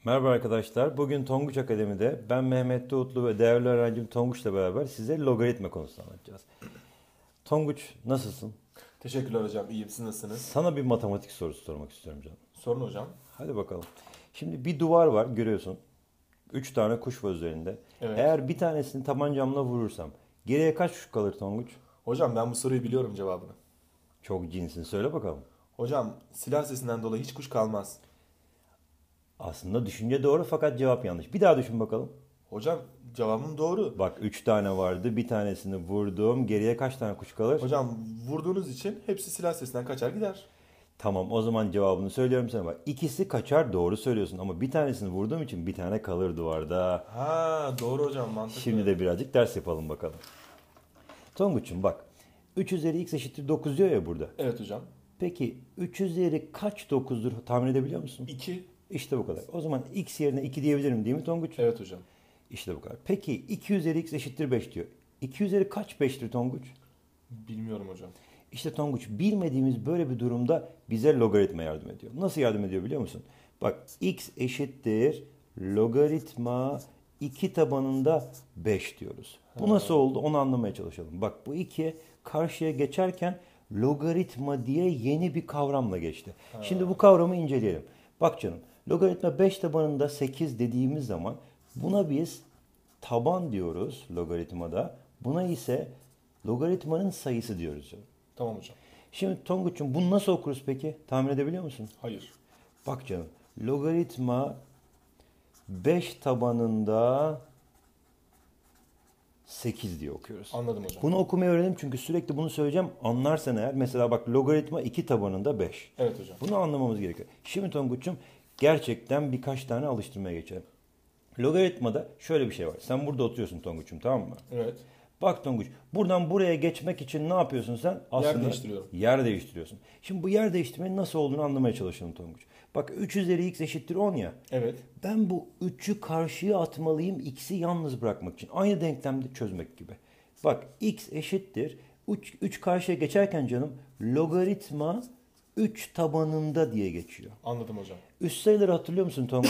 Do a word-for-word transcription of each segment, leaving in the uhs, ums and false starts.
Merhaba arkadaşlar. Bugün Tonguç Akademi'de ben Mehmet Doğutlu ve değerli öğrencim Tonguç'la beraber size logaritma konusunu anlatacağız. Tonguç nasılsın? Teşekkürler hocam. İyiyim. Siz nasılsınız? Sana bir matematik sorusu sormak istiyorum canım. Sorun hocam. Hadi bakalım. Şimdi bir duvar var görüyorsun. Üç tane kuş var üzerinde. Evet. Eğer bir tanesini tabancamla vurursam geriye kaç kuş kalır Tonguç? Hocam ben bu soruyu biliyorum cevabını. Çok cinsin söyle bakalım. Hocam silah sesinden dolayı hiç kuş kalmaz. Aslında düşünce doğru fakat cevap yanlış. Bir daha düşün bakalım. Hocam cevabım doğru. Bak üç tane vardı. Bir tanesini vurdum. Geriye kaç tane kuş kalır? Hocam vurduğunuz için hepsi silah sesinden kaçar gider. Tamam o zaman cevabını söylüyorum sana. Bak ikisi kaçar doğru söylüyorsun ama bir tanesini vurduğum için bir tane kalır duvarda. Ha doğru hocam Şimdi mantıklı. de birazcık ders yapalım bakalım. Tonguç'um bak üç üzeri x eşittir dokuz diyor ya burada. Evet hocam. Peki üç üzeri kaç dokuzdur tahmin edebiliyor musun? iki. İşte bu kadar. O zaman x yerine iki diyebilirim değil mi Tonguç? Evet hocam. İşte bu kadar. Peki iki üzeri x eşittir beş diyor. iki üzeri kaç beştir Tonguç? Bilmiyorum hocam. İşte Tonguç bilmediğimiz böyle bir durumda bize logaritma yardım ediyor. Nasıl yardım ediyor biliyor musun? Bak x eşittir logaritma iki tabanında beş diyoruz. Bu nasıl oldu onu anlamaya çalışalım. Bak bu iki karşıya geçerken logaritma diye yeni bir kavramla geçti. Şimdi bu kavramı inceleyelim. Bak canım logaritma beş tabanında sekiz dediğimiz zaman buna biz taban diyoruz logaritmada. Buna ise logaritmanın sayısı diyoruz canım. Tamam hocam. Şimdi Tonguç'um bunu nasıl okuruz peki? Tahmin edebiliyor musun? Hayır. Bak canım. Logaritma beş tabanında sekiz diye okuyoruz. Anladım hocam. Bunu okumayı öğrenelim çünkü sürekli bunu söyleyeceğim. Anlarsan eğer mesela bak logaritma iki tabanında beş. Evet hocam. Bunu anlamamız gerekiyor. Şimdi Tonguç'um gerçekten birkaç tane alıştırmaya geçelim. Logaritmada şöyle bir şey var. Sen burada oturuyorsun Tonguç'um tamam mı? Evet. Bak Tonguç, buradan buraya geçmek için ne yapıyorsun sen? Aslında değiştiriyorum. yer değiştiriyorsun. Şimdi bu yer değiştirmenin nasıl olduğunu anlamaya çalışalım Tonguç. Bak üç üzeri x eşittir on ya. Evet. Ben bu üçü karşıya atmalıyım x'i yalnız bırakmak için. Aynı denklemde çözmek gibi. Bak x eşittir. üç, üç karşıya geçerken canım logaritma üç tabanında diye geçiyor. Anladım hocam. Üst sayıları hatırlıyor musun Tonguç?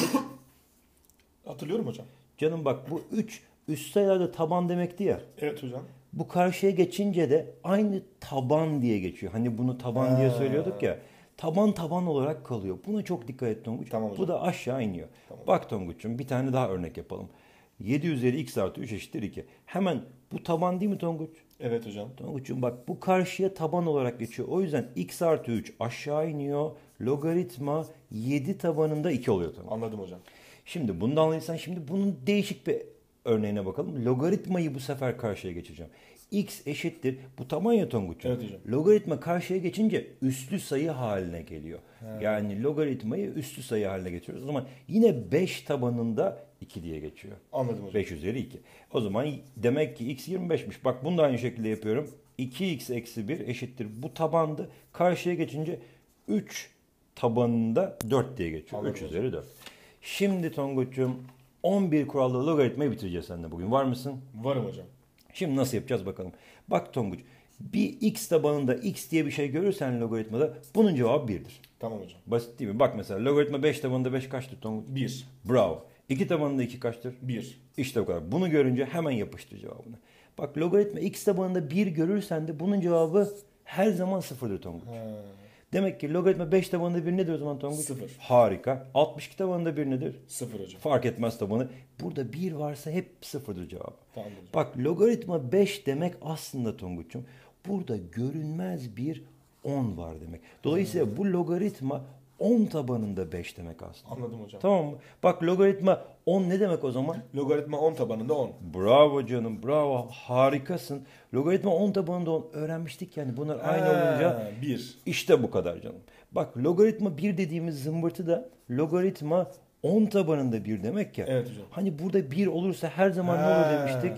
Hatırlıyorum hocam. Canım bak bu üç üst sayılarda taban demekti ya. Evet hocam. Bu karşıya geçince de aynı taban diye geçiyor. Hani bunu taban diye Ha. söylüyorduk ya. Taban taban olarak kalıyor. Buna çok dikkat et Tonguç. Tamam Bu hocam. da aşağı iniyor. Tamam. Bak Tonguç'um bir tane daha örnek yapalım. yedi üzeri x artı üç eşittir iki. Hemen bu taban değil mi Tonguç? Evet hocam. Tonguç'um bak bu karşıya taban olarak geçiyor. O yüzden x artı üç aşağı iniyor. Logaritma yedi tabanında iki oluyor Tonguç. Anladım hocam. Şimdi bundan anladıysan şimdi bunun değişik bir örneğine bakalım. Logaritmayı bu sefer karşıya geçeceğim. X eşittir. Bu taban ya Tonguç'um. Evet hocam. Logaritma karşıya geçince üslü sayı haline geliyor. Yani logaritmayı üslü sayı haline getiriyoruz. O zaman yine beş tabanında iki diye geçiyor. Anladım hocam. beş üzeri iki. O zaman demek ki x yirmi beşmiş. Bak bunu da aynı şekilde yapıyorum. iki x eksi bir eşittir. Bu tabandı. Karşıya geçince üç tabanında dört diye geçiyor. Anladım üç hocam. üzeri dört. Şimdi Tonguç'um on bir kurallı logaritmayı bitireceğiz seninle bugün. Var mısın? Varım hocam. Şimdi nasıl yapacağız bakalım. Bak Tonguç bir x tabanında x diye bir şey görürsen logaritmada bunun cevabı birdir. Tamam hocam. Basit değil mi? Bak mesela logaritma beş tabanında beş kaçtır Tonguç? bir. Bravo. iki tabanında iki kaçtır? bir. İşte bu kadar. Bunu görünce hemen yapıştır cevabını. Bak logaritma x tabanında bir görürsen de bunun cevabı her zaman sıfırdır Tonguç. Ha. Demek ki logaritma beş tabanında bir nedir o zaman Tonguç? Sıfır. Harika. altmış iki tabanında bir nedir? Sıfır hocam. Fark etmez tabanı. Burada bir varsa hep sıfırdır cevabı. Tamam hocam. Bak logaritma beş demek aslında Tonguç'um burada görünmez bir on var demek. Dolayısıyla bu logaritma on tabanında beş demek aslında. Anladım hocam. Tamam mı? Bak logaritma on ne demek o zaman? Logaritma on tabanında on. Bravo canım, bravo, harikasın. Logaritma on tabanında on öğrenmiştik yani bunlar aynı olunca bir. işte bu kadar canım. Bak logaritma bir dediğimiz zımbırtı da logaritma on tabanında bir demek ya. Evet hocam. Hani burada bir olursa her zaman ne olur demiştik?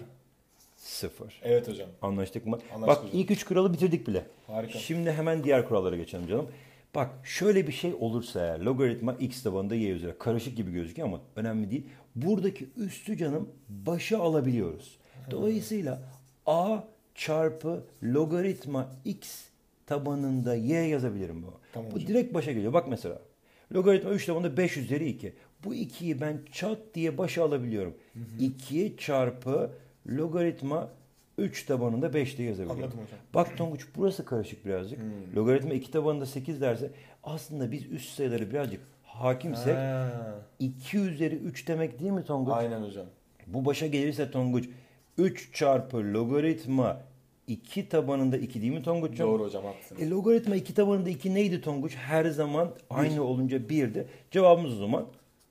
sıfır. Evet hocam. Anlaştık mı? Anlaştık Bak hocam. ilk üç kuralı bitirdik bile. Harika. Şimdi hemen diğer kurallara geçelim canım. Bak şöyle bir şey olursa eğer logaritma x tabanında y üzeri karışık gibi gözüküyor ama önemli değil. Buradaki üstü canım başa alabiliyoruz. Dolayısıyla a çarpı logaritma x tabanında y yazabilirim bu. Tamam Bu hocam. direkt başa geliyor. Bak mesela logaritma üç tabanında beş üzeri iki. Bu ikiyi ben çat diye başa alabiliyorum. iki çarpı logaritma üç tabanında beş diye yazabiliyorum. Anladım hocam. Bak Tonguç, burası karışık birazcık. Hmm. Logaritma iki tabanında sekiz derse aslında biz üst sayıları birazcık hakimsek Ha. iki üzeri üç demek değil mi Tonguç? Aynen hocam. Bu başa gelirse Tonguç üç çarpı logaritma iki tabanında iki değil mi Tonguç'um? Doğru hocam, haklısınız. E, logaritma iki tabanında iki neydi Tonguç? Her zaman aynı olunca birdi. Cevabımız o zaman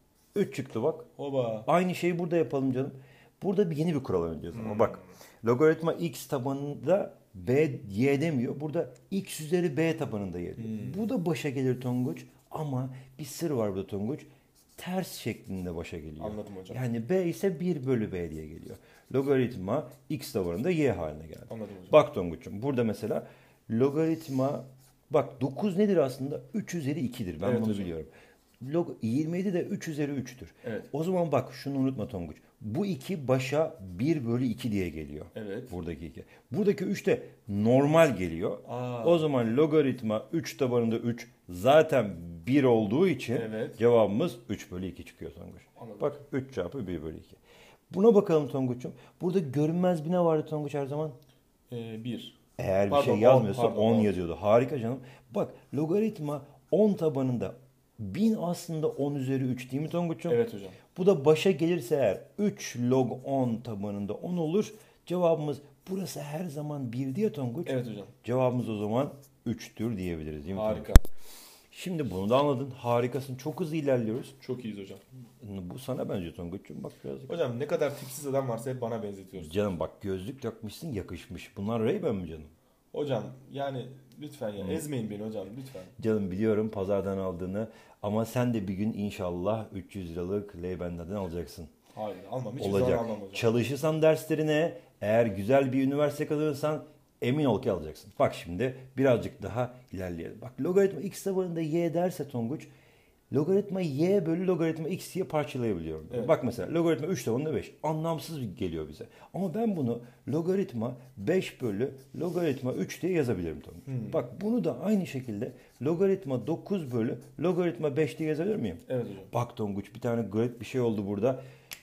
üç çıktı bak. Oba. Aynı şeyi burada yapalım canım. Burada bir yeni bir kural öğreneceğiz ama Hmm. bak. Logaritma x tabanında b y demiyor. Burada x üzeri b tabanında y diyor. Hmm. Bu da başa gelir Tonguç ama bir sır var burada Tonguç. Ters şeklinde başa geliyor. Anladım hocam. Yani b ise bir bölü b diye geliyor. Logaritma x tabanında y haline geldi. Anladım hocam. Bak Tonguç'um, burada mesela logaritma, bak dokuz nedir aslında? üç üzeri ikidir. Ben Evet bunu hocam. biliyorum. Log, yirmi yedi de üç üzeri üçtür. Evet. O zaman bak şunu unutma Tonguç. Bu iki başa bir bölü iki diye geliyor. Evet. Buradaki iki. Buradaki üç de normal geliyor. Aa. O zaman logaritma üç tabanında üç zaten bir olduğu için Evet. cevabımız üç bölü iki çıkıyor Tonguç. Anladım. Bak üç çarpı bir bölü iki. Buna bakalım Tonguç'um. Burada görünmez bir ne vardı Tonguç her zaman? Ee, bir. Eğer bir Pardon, şey on, yazmıyorsa pardon, on on. yazıyordu. Harika canım. Bak logaritma on tabanında bin aslında on üzeri üç değil mi Tonguç'um? Evet hocam. Bu da başa gelirse eğer üç log on tabanında on olur. Cevabımız burası her zaman bir diye Tonguç. Evet hocam. Cevabımız o zaman üçtür diyebiliriz değil mi Harika. Tonguç? Şimdi bunu da anladın. Harikasın. Çok hızlı ilerliyoruz. Çok iyiyiz hocam. Bu sana benziyor Tonguç'um. Bak birazcık. Hocam ne kadar tipsiz adam varsa hep bana benzetiyorsun. Canım bak gözlük takmışsın, yakışmış. Bunlar Ray-Ban mi canım? Hocam yani lütfen ya ezmeyin beni hocam lütfen. Canım biliyorum pazardan aldığını ama sen de bir gün inşallah üç yüz liralık Ray-Ban'dan alacaksın. Hayır almam. Hiçbir Olacak. zaman almam hocam. Çalışırsan derslerine, eğer güzel bir üniversite kazanırsan emin ol ki alacaksın. Bak şimdi birazcık daha ilerleyelim. Bak logaritma x tabanında y derse Tonguç, logaritma y bölü logaritma x diye parçalayabiliyorum. Evet. Bak mesela logaritma üç tabanında beş. Anlamsız geliyor bize. Ama ben bunu logaritma beş bölü logaritma üç diye yazabilirim Tonguç. Hmm. Bak bunu da aynı şekilde logaritma dokuz bölü logaritma beş diye yazabilir miyim? Evet hocam. Bak Tonguç, bir tane great bir şey oldu burada.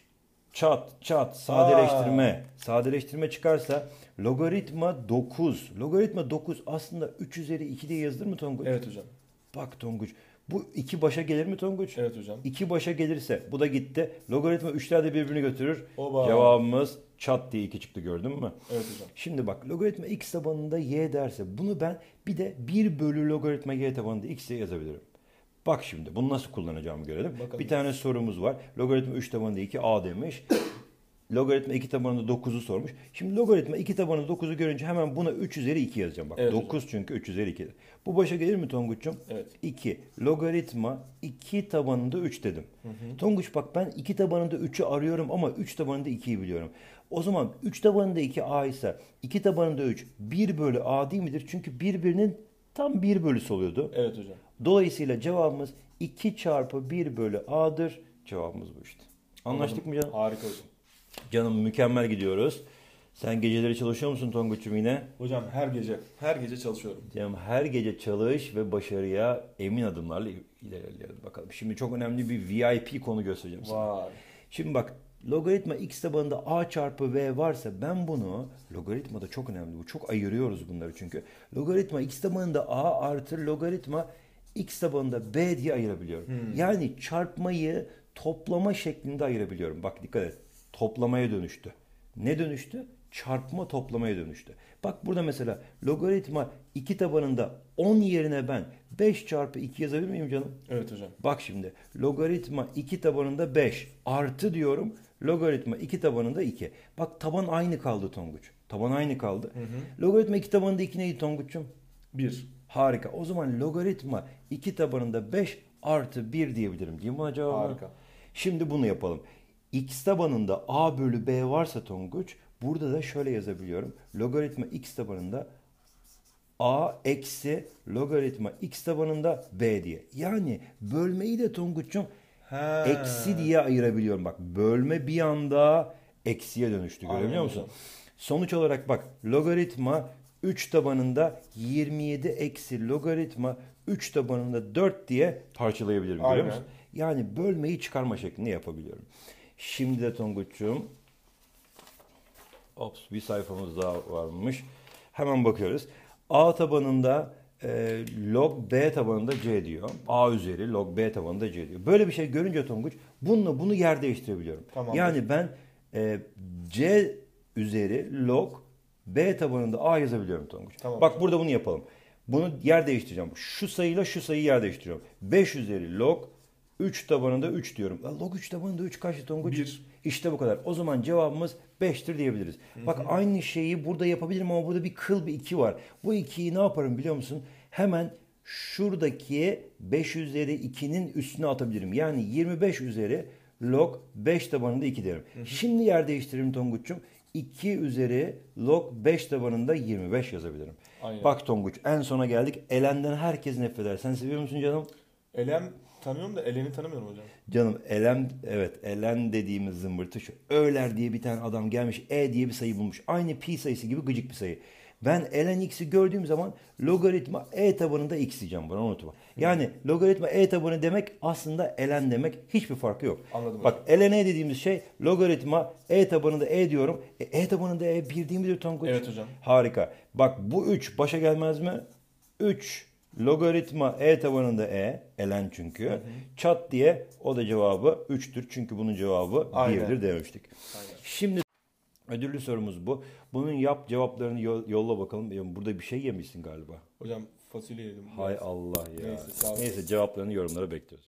Çat çat sadeleştirme. Sadeleştirme çıkarsa logaritma dokuz. Logaritma dokuz aslında üç üzeri iki diye yazılır mı Tonguç? Evet hocam. Bak Tonguç. Bu iki başa gelir mi Tonguç? Evet hocam. iki başa gelirse bu da gitti. Logaritma üçler de birbirini götürür. Oba. Cevabımız çat diye iki çıktı, gördün mü? Evet hocam. Şimdi bak logaritma x tabanında y derse bunu ben bir de bir bölü logaritma y tabanında x diye yazabilirim. Bak şimdi bunu nasıl kullanacağımı görelim. Bakalım. Bir tane sorumuz var. Logaritma üç tabanında iki a demiş. Logaritma iki tabanında dokuzu sormuş. Şimdi logaritma iki tabanında dokuzu görünce hemen buna üç üzeri iki yazacağım. Bak Evet dokuz çünkü üç üzeri ikidir. Bu başa gelir mi Tonguç'um? Evet. iki. Logaritma iki tabanında üç dedim. Hı hı. Tonguç bak ben iki tabanında üçü arıyorum ama üç tabanında ikiyi biliyorum. O zaman üç tabanında iki a ise iki tabanında üç bir bölü a değil midir? Çünkü birbirinin tam bir bölüsü oluyordu. Evet hocam. Dolayısıyla cevabımız iki çarpı bir bölü a'dır. Cevabımız bu işte. Anlaştık mı canım? Harika hocam. Canım mükemmel gidiyoruz. Sen geceleri çalışıyor musun Tonguç'um yine? Hocam her gece, her gece çalışıyorum. Canım her gece çalış ve başarıya emin adımlarla ilerleyelim bakalım. Şimdi çok önemli bir V I P konu göstereceğim sana. Vay. Şimdi bak logaritma x tabanında a çarpı v varsa ben bunu, logaritmada çok önemli bu, çok ayırıyoruz bunları çünkü. Logaritma x tabanında a artı logaritma x tabanında b diye ayırabiliyorum. Hmm. Yani çarpmayı toplama şeklinde ayırabiliyorum. Bak dikkat et, toplamaya dönüştü. Ne dönüştü? Çarpma toplamaya dönüştü. Bak burada mesela logaritma iki tabanında on yerine ben beş çarpı iki yazabilir miyim canım? Evet hocam. Bak şimdi logaritma iki tabanında beş artı diyorum logaritma iki tabanında iki. Bak taban aynı kaldı Tonguç. Taban aynı kaldı. Hı hı. Logaritma iki tabanında iki neydi Tonguç'um? Bir. Harika. O zaman logaritma iki tabanında beş artı bir diyebilirim. Değil mi buna cevabı? Harika. Şimdi bunu yapalım. X tabanında a bölü b varsa Tonguç, burada da şöyle yazabiliyorum. Logaritma x tabanında a eksi logaritma x tabanında b diye. Yani bölmeyi de Tonguç'um Ha. eksi diye ayırabiliyorum. Bak bölme bir anda eksiye dönüştü. Aynen Görebiliyor musun? hocam. Sonuç olarak bak logaritma üç tabanında yirmi yedi eksi logaritma üç tabanında dört diye parçalayabilirim. Görüyor Aynen. musun? Yani bölmeyi çıkarma şeklinde yapabiliyorum. Şimdi de Tonguç'cum, ops, bir sayfamız daha varmış. Hemen bakıyoruz. A tabanında e, log B tabanında C diyor. A üzeri log B tabanında C diyor. Böyle bir şey görünce Tonguç, bununla bunu yer değiştirebiliyorum. Tamamdır. Yani ben e, C üzeri log B tabanında A yazabiliyorum Tonguç. Tamam. Bak burada bunu yapalım. Bunu yer değiştireceğim. Şu sayıyla şu sayıyı yer değiştiriyorum. beş üzeri log üç tabanında üç diyorum. Ya log üç tabanında üç kaçtı Tonguç? bir. İşte bu kadar. O zaman cevabımız beştir diyebiliriz. Hı hı. Bak aynı şeyi burada yapabilirim ama burada bir kıl bir iki var. Bu ikiyi ne yaparım biliyor musun? Hemen şuradaki beş üzeri ikinin üstüne atabilirim. Yani yirmi beş üzeri log beş tabanında iki derim. Hı hı. Şimdi yer değiştiririm Tonguç'cum. iki üzeri log beş tabanında yirmi beş yazabilirim. Aynen. Bak Tonguç, en sona geldik. Elenden herkes nefret eder. Sen seviyor musun canım? Elem tanıyorum da Elen'i tanımıyorum hocam. Canım elem, evet, elen dediğimiz zımbırtı şu. Öler diye bir tane adam gelmiş, e diye bir sayı bulmuş. Aynı pi sayısı gibi gıcık bir sayı. Ben ln x'i gördüğüm zaman logaritma e tabanında x diyeceğim, buna unutma. Yani logaritma e tabanı demek aslında ln demek, hiçbir farkı yok. Anladım. Bak ln e dediğimiz şey logaritma e tabanında e diyorum. E, e tabanında e bir değil midir Tonguç? Evet hocam. Harika. Bak bu üç başa gelmez mi? üç logaritma e tabanında e, ln çünkü. Hı hı. Çat diye o da cevabı üçtür. Çünkü bunun cevabı birdir demiştik. Aynen. Şimdi ödüllü sorumuz bu. Bunun yap cevaplarını yolla bakalım. Burada bir şey yemişsin galiba. Hocam fasulye yedim. Hay Allah ya. Neyse, sağ ol. Neyse cevaplarını yorumlara bekliyoruz.